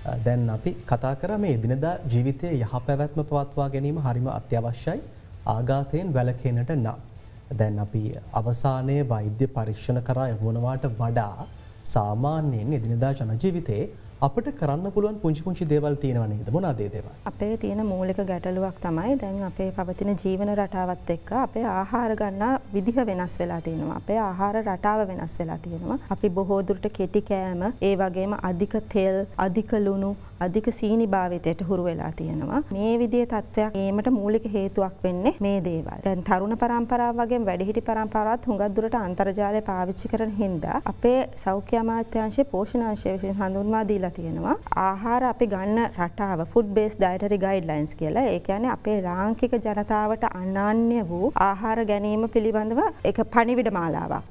දැන් අපි කතා කරා මේ එදිනදා ජීවිතයේ යහපැවැත්ම පවත්වා ගැනීම හරිම අත්‍යවශ්‍යයි ආඝාතයෙන් වැළකීමට නම්. දැන් අපි අවසානයේ වෛද්‍ය පරීක්ෂණ කරා යොමුනවාට වඩා සාමාන්‍යයෙන් එදිනදා ජන ජීවිතයේ අපිට කරන්න පුළුවන් පුංචි දේවල් තියෙනව නේද? මොනවාද ඒ දේවල්? අපේ තියෙන මූලික ගැටලුවක් තමයි දැන් අපේ පවතින ජීවන රටාවත් එක්ක අපේ ආහාර ගන්න විදිහ වෙනස් වෙලා තියෙනවා. අපේ ආහාර රටාව වෙනස් වෙලා තියෙනවා. අපි බොහෝ දුරට කෙටි කෑම, ඒ වගේම අධික තෙල්, අධික ලුණු, අධික සීනි භාවිතයට හුරු වෙලා තියෙනවා. මේ විදිහේ තත්ත්වයක් ඒකට මූලික හේතුවක් වෙන්නේ මේ දේවල්. දැන් තරුණ පරම්පරාව වගේම වැඩිහිටි පරම්පරාවත් හුඟක් දුරට අන්තර්ජාලය පාවිච්චි කරන හින්දා අපේ සෞඛ්‍ය අමාත්‍යාංශයේ පෝෂණ අංශය විසින් හඳුන්වා දීලා තියෙනවා ආහාර අපි ගන්න රටාව food based dietary guidelines කියලා. ඒ කියන්නේ අපේ ලාංකික ජනතාවට අනන්‍ය වූ ආහාර ගැනීම පිළිබඳව එක පණිවිඩ මාලාවක්.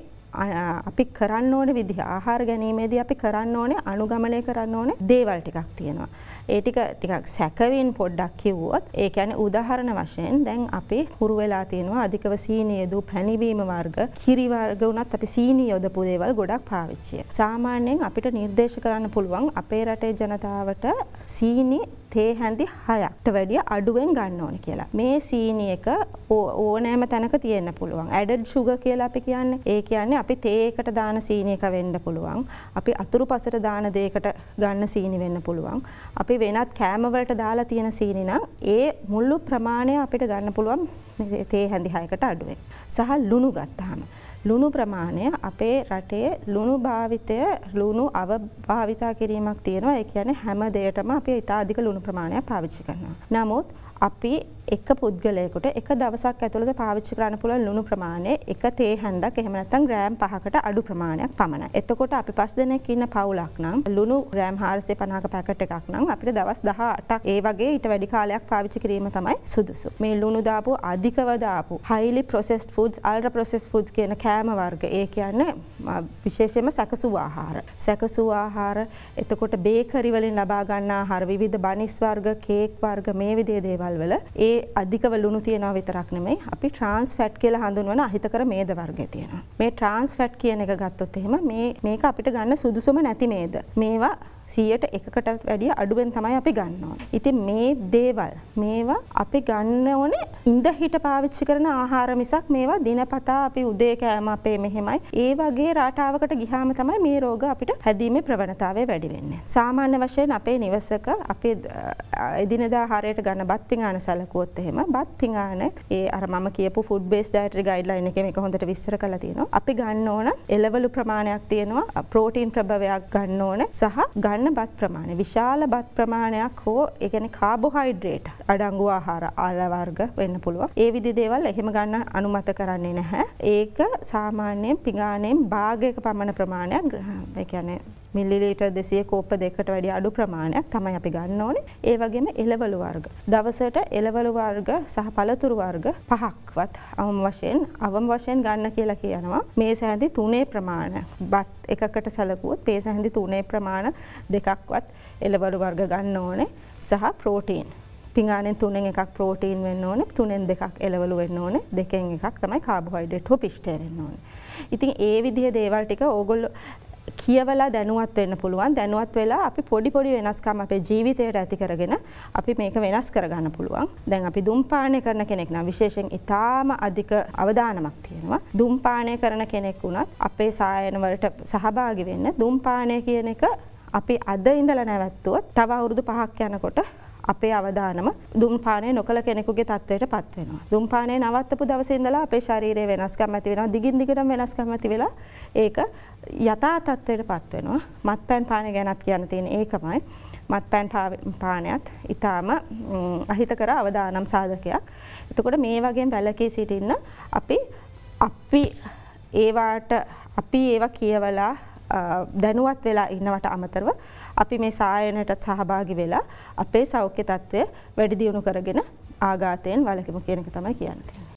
අපි කරන්න ඕන විදිහ ආහාර ගැනීමේදී අපි කරන්න ඕනේ අනුගමනය කරන්න ඕනේ දේවල් ටිකක් තියෙනවා. ඒ ටිකක් සැකවින් පොඩ්ඩක් කිව්වොත් ඒ කියන්නේ උදාහරණ වශයෙන් දැන් අපි හුරු වෙලා තියෙනවා අධිකව සීනි යොදපු පැණිවීම වර්ග, කිරි වර්ග උනත් අපි සීනි යොදපු දේවල් ගොඩක් පාවිච්චි. සාමාන්‍යයෙන් අපිට නිර්දේශ කරන්න පුළුවන් අපේ රටේ ජනතාවට සීනි තේ හැඳි 6කට වැඩිය අඩුවෙන් ගන්න ඕනේ කියලා. මේ සීනි එක ඕනෑම තැනක තියෙන්න පුළුවන්. added sugar කියලා අපි කියන්නේ. ඒ කියන්නේ අපි තේයකට දාන සීනි එක වෙන්න පුළුවන්. අපි අතුරුපසට දාන දෙයකට ගන්න සීනි වෙන්න පුළුවන්. අපි වෙනත් කෑම වලට දාලා තියෙන සීනි නම් ඒ මුළු ප්‍රමාණය අපිට ගන්න පුළුවන් තේ හැඳි 6කට අඩුවෙන්. සහ ලුණු ගත්තාම ලුණු ප්‍රමාණය අපේ රටේ ලුණු භාවිතය ලුණු අවභාවිතා කිරීමක් තියෙනවා. ඒ කියන්නේ හැම දෙයකටම අපි ඉතා අධික ලුණු ප්‍රමාණයක් පාවිච්චි කරනවා. නමුත් අපි එක පුද්ගලයෙකුට එක දවසක් ඇතුළත පාවිච්චි කරන්න පුළුවන් ලුණු ප්‍රමාණය එක තේ හැන්දක් එහෙම නැත්නම් ග්‍රෑම් 5කට අඩු ප්‍රමාණයක් පමණයි. එතකොට අපි 5 දෙනෙක් ඉන්න පවුලක් නම් ලුණු ග්‍රෑම් 450ක පැකට් එකක් නම් අපිට දවස් 18ක් ඒ වගේ ඊට වැඩි කාලයක් පාවිච්චි කිරීම තමයි සුදුසු. මේ ලුණු දාපු අධිකව දාපු highly processed foods, ultra processed foods කියන කෑම වර්ග ඒ කියන්නේ විශේෂයෙන්ම සැකසුව ආහාර. සැකසුව ආහාර එතකොට බේකරි වලින් ලබා ගන්න ආහාර විවිධ බනිස් වර්ග, කේක් වර්ග මේ විදිහේ දේවල් වල ඒ අධිකව ලුණු තියනවා විතරක් නෙමෙයි අපි ට්‍රාන්ස් ෆැට් කියලා හඳුන්වන අහිතකර මේද වර්ගය තියෙනවා. මේ ට්‍රාන්ස් ෆැට් කියන එක ගත්තොත් එහෙම මේක අපිට ගන්න සුදුසුම නැති මේද. මේවා 100%කට වැඩිය අඩුවෙන් තමයි අපි ගන්න ඕනේ. ඉතින් මේ දේවල් මේවා අපි ගන්න ඕනේ ඉඳ හිට පාවිච්චි කරන ආහාර මිසක් මේවා දිනපතා අපි උදේ කෑම අපේ මෙහෙමයි. ඒ වගේ රටාවකට ගියාම තමයි මේ රෝග අපිට හැදීමේ ප්‍රවණතාවය වැඩි වෙන්නේ. සාමාන්‍ය වශයෙන් අපේ නිවසක අපි එදිනෙදා ආහාරයට ගන්න බත් පිඟාන සැලකුවොත් එහෙම බත් පිඟාන ඒ අර මම කියපු food based dietary guideline එකේ මේක හොඳට විස්තර කරලා තියෙනවා. අපි ගන්න ඕන එළවලු ප්‍රමාණයක් තියෙනවා, ප්‍රෝටීන් ප්‍රභවයක් ගන්න ඕන සහ ගන්න බත් ප්‍රමාණය විශාල බත් ප්‍රමාණයක් හෝ ඒ කියන්නේ කාබෝහයිඩ්‍රේට් අඩංගු ආහාර ආල වර්ග වෙන්න පුළුවන්. ඒ විදි දේවල් එහෙම ගන්න අනුමත කරන්නේ නැහැ. ඒක සාමාන්‍යයෙන් පිඟානෙන් භාගයක පමණ ප්‍රමාණයක් ඒ කියන්නේ මිලිලීටර් 200 කෝප්ප දෙකකට වැඩිය අඩු ප්‍රමාණයක් තමයි අපි ගන්න ඕනේ. ඒ වගේම එළවලු වර්ග. දවසට එළවලු වර්ග සහ පළතුරු වර්ග 5ක්වත් අවම වශයෙන් ගන්න කියලා කියනවා. මේ සැහැඳි 3 ප්‍රමාණය. බත් එකකට සැලකුවොත් මේ සැහැඳි 3 ප්‍රමාණ දෙකක්වත් එළවලු වර්ග ගන්න ඕනේ. සහ ප්‍රෝටීන්. පිඟානෙන් 3න් එකක් ප්‍රෝටීන් වෙන්න ඕනේ. 3න් දෙකක් එළවලු වෙන්න ඕනේ. 2න් එකක් තමයි කාබෝහයිඩ්‍රේට් හෝ පිෂ්ඨය වෙන්න ඕනේ. ඉතින් ඒ විදිහේ දේවල් ටික ඕගොල්ලෝ කියවලා දැනුවත් වෙන්න පුළුවන්. දැනුවත් වෙලා අපි පොඩි වෙනස්කම් අපේ ජීවිතයට ඇති කරගෙන අපි මේක වෙනස් කරගන්න පුළුවන්. දැන් අපි දුම්පානය කරන කෙනෙක් නම් විශේෂයෙන් ඊටාම අධික අවදානමක් තියෙනවා. දුම්පානය කරන කෙනෙක් වුණත් අපේ සායන වලට සහභාගී වෙන්න දුම්පානය කියන එක අපි අද ඉඳලා නැවැත්තුවොත් තව අවුරුදු 5ක් යනකොට අපේ අවදානම දුම්පානය නොකළ කෙනෙකුගේ තත්ත්වයටපත් වෙනවා. දුම්පානය නවත්තපු දවසේ ඉඳලා අපේ ශරීරයේ වෙනස්කම් ඇති වෙනවා. දිගින් දිගටම වෙනස්කම් ඇති වෙලා ඒක යථා තත්ත්වයටපත් වෙනවා. මත්පැන් පානය ගැනත් කියන්න තියෙන ඒකමයි. මත්පැන් පානයත් ඊටාම අහිතකර අවදානම් සාධකයක්. එතකොට මේ වගේ වැළකී සිටින්න අපි ඒවා කියවලා දැනුවත් වෙලා ඉන්නවට අමතරව අපි මේ සායනයට සහභාගී වෙලා අපේ සෞඛ්‍ය තත්ත්වය වැඩි දියුණු කරගෙන ආඝාතයෙන් වළකිමු කියන එක තමයි කියන්න තියෙන්නේ.